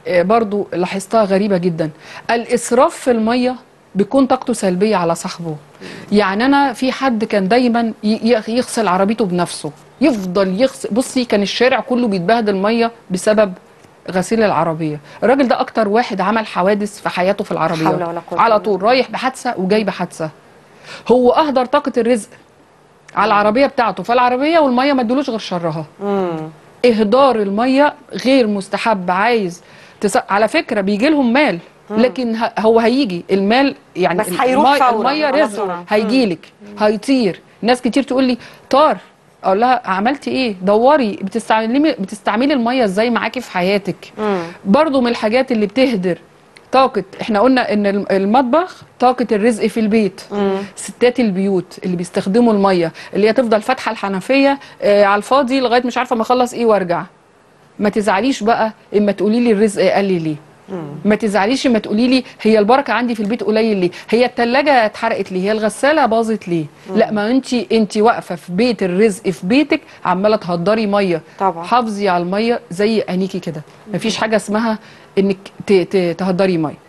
برضو لاحظتها غريبة جدا، الإسراف في المية بيكون طاقته سلبية على صاحبه. يعني أنا في حد كان دايما يغسل عربيته بنفسه، يفضل يغسل. بصي كان الشارع كله بيتبهدل مية بسبب غسيل العربية. الراجل ده أكتر واحد عمل حوادث في حياته في العربيات، حول ولا قوة على إلا طول بالله. رايح بحادثة وجاي بحادثة. هو أهدر طاقة الرزق على العربية بتاعته، فالعربية والمية ما ادولوش غير شرها. إهدار المية غير مستحب. عايز على فكرة بيجي لهم مال، لكن هو هيجي المال يعني بس هيروح فورا المية على رزق طول. هيجيلك هيطير. ناس كتير تقول لي طار، اقول لها عملتي ايه؟ دوري بتستعملي المية ازاي معاكي في حياتك. برضو من الحاجات اللي بتهدر طاقة، احنا قلنا ان المطبخ طاقة الرزق في البيت. ستات البيوت اللي بيستخدموا المية، اللي هي تفضل فاتحة الحنفية على الفاضي لغاية مش عارفة ما اخلص ايه وارجع. ما تزعليش بقى اما تقولي لي الرزق قل لي ليه. ما تزعليش اما تقولي لي هي البركه عندي في البيت قليل ليه، هي الثلاجه اتحرقت ليه، هي الغساله باظت ليه. لا، ما انت واقفه في بيت الرزق في بيتك عماله تهدري ميه. طبعا. حافظي على الميه زي عينيكي كده، مفيش حاجه اسمها انك تهدري ميه.